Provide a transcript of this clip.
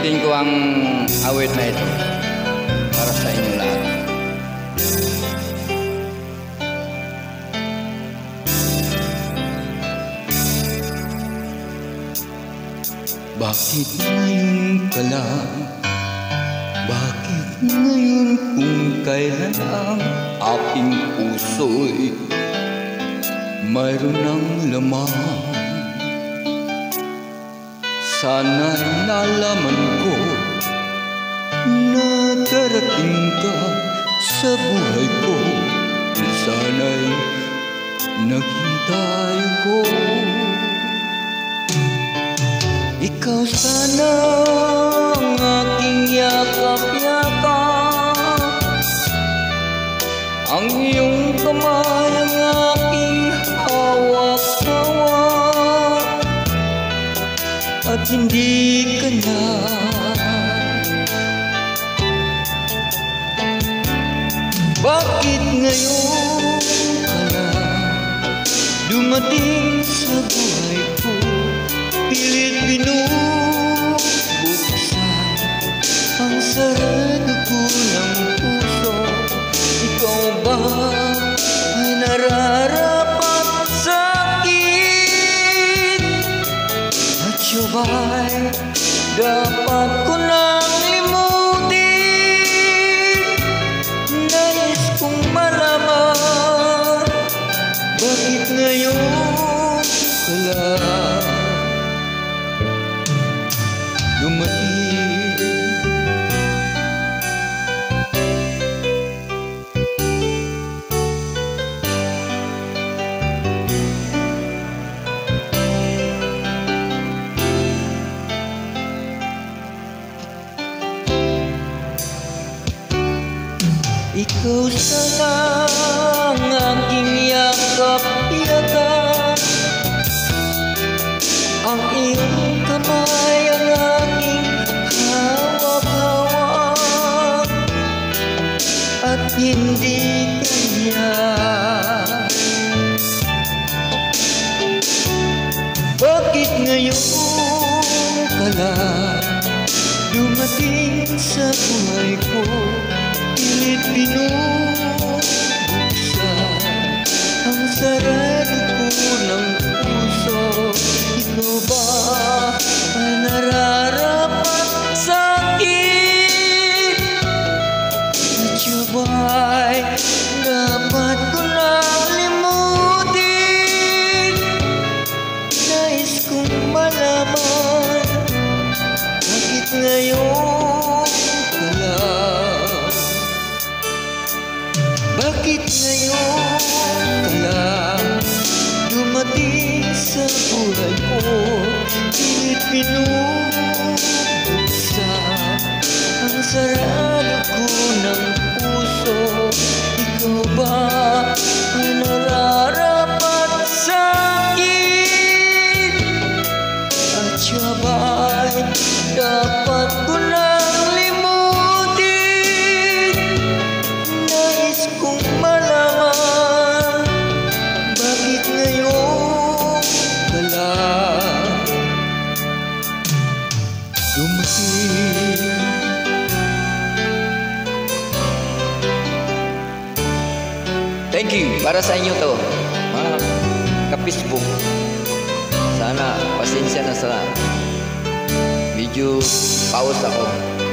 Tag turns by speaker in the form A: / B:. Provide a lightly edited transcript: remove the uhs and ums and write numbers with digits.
A: Awitin ko ang awit na ito para sa inyo lahat. Bakit ngayon ka lang? Bakit ngayon kung kailan ang aking puso'y mayroon ng lamang? Sana'y nalaman ko na darating ka sa buhay ko. Sana'y naghintay ko. Ikaw sana ang aking yakap-yakap, ang iyong kamay ang aking hawak-hawak, at hindi ka na. Bakit ngayon ka na dumating sa buhay ko? Pilit binubuksan ang sarado ko ng puso. Ikaw ba ay nararapat sa akin? At siya ba'y dapat ko nang limutin? Nais kong malaman, bakit ngayon ka lang dumating? Ikaw sana ang aking yakap-yakap, ang iyong kamay ang aking hawak-hawak, at hindi kanya. Bakit ngayon ka lang dumating sa buhay ko? Pilit binubuksan ang sarado ko ng puso. Ikaw ba ay nararapat sa akin? At siya ba'y dapat ko nang limutin? Nais kong malaman, bakit ngayon ka lang? Bakit ngayon ka lang dumating sa buhay ko? Pilit binubuksan ang sarado ko ng puso. Ikaw ba ay nararapat sa akin? At siya ba'y dapat ko nang limutin? Nais kong malaman, bakit ngayon ka lang dumating? Thank you. Para sa inyo to, mga ka-Facebook. Sana pasensya na sa medyo pause ako.